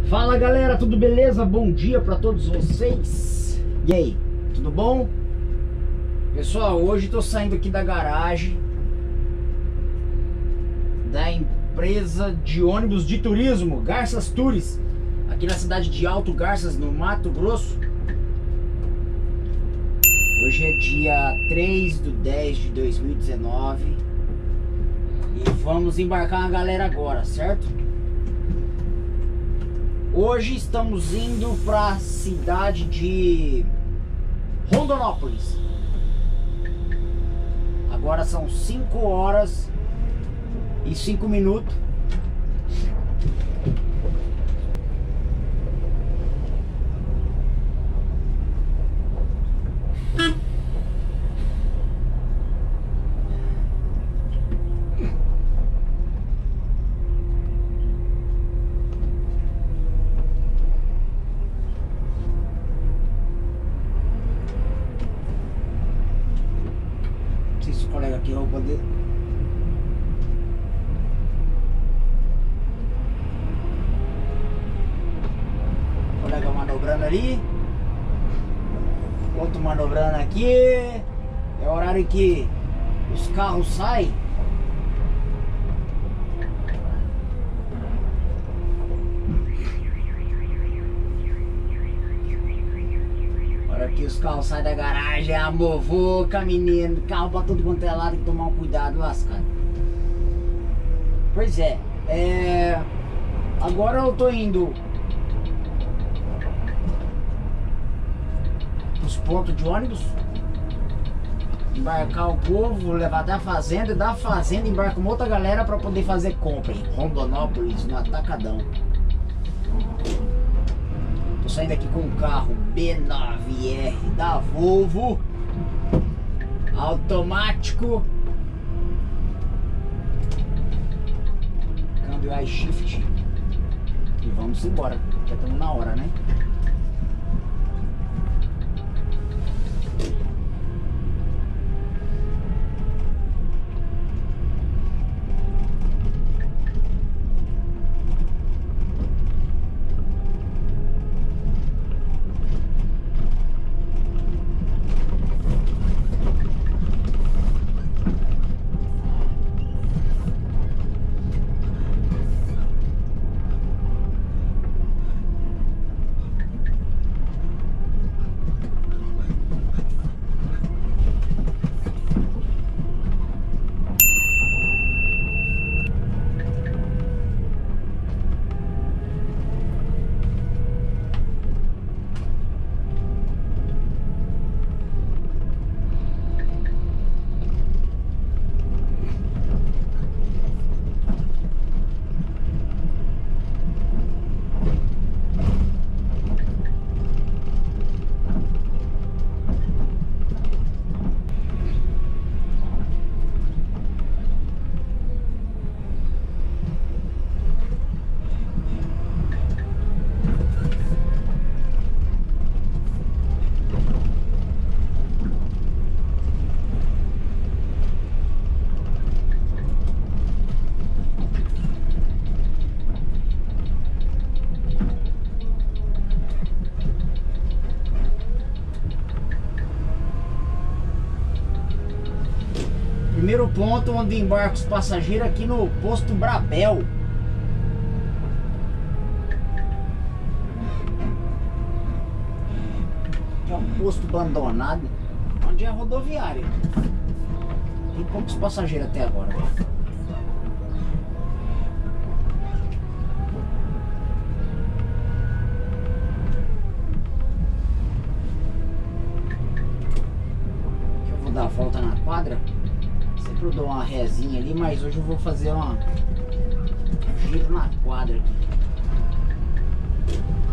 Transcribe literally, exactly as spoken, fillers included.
Fala galera, tudo beleza? Bom dia para todos vocês. E aí, tudo bom? Pessoal, hoje tô saindo aqui da garagem da empresa de ônibus de turismo Garças Tours, aqui na cidade de Alto Garças, no Mato Grosso. Hoje é dia três de dez de dois mil e dezenove e vamos embarcar a galera agora, certo? Hoje estamos indo para a cidade de Rondonópolis. Agora são cinco horas e cinco minutos. Esse colega aqui vai poder. Colega manobrando ali, outro manobrando aqui. É o horário que os carros saem. Que os carros saem da garagem, a movoca, menino, carro pra todo quanto é lado, tem que tomar um cuidado lascado. Pois é, é... agora eu tô indo nos pontos de ônibus, embarcar o povo, levar até a fazenda, e da fazenda embarcar uma outra galera pra poder fazer compra em Rondonópolis, no Atacadão. Tô saindo aqui com o carro B nove R da Volvo, automático, câmbio I-Shift, e vamos embora, já estamos na hora, né? Primeiro ponto onde embarca os passageiros aqui no posto Brabel. Que é um posto abandonado, onde é a rodoviária. Tem poucos passageiros até agora. Eu vou dar a volta na quadra. Sempre eu dou uma rezinha ali, mas hoje eu vou fazer uma um giro na quadra aqui.